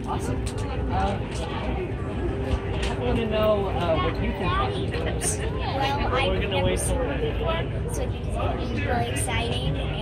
Awesome. I want to know what you think about the games. Well, I've never seen one before, so I think it's going to be really exciting.